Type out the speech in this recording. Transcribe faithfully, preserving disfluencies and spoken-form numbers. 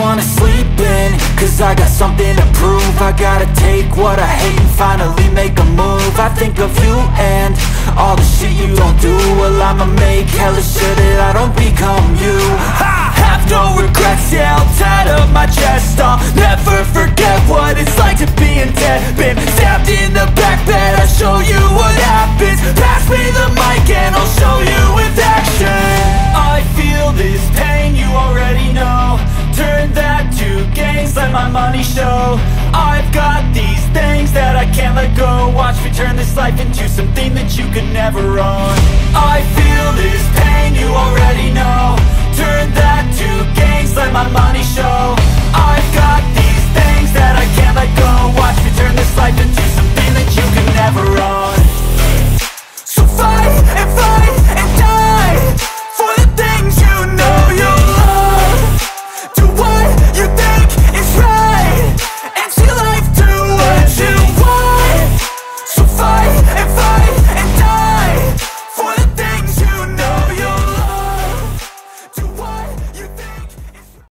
wanna sleep in, cause I got something to prove. I gotta take what I hate and finally make a move. I think of you and all the shit you don't do. Well, I'ma make hella sure that I don't become you. I have no regrets, yeah, I'll tattle my chest. I'll never forget what it's like to be in debt. Been stabbed in the back bed, I'll show you what happens. Pass me the mic and I'll show you with action. I feel this pain, you already know. Turn that to gains, let my money show. I've got these things that I can't let go. Watch me turn this life into something that you could never own. I feel this pain, you already know.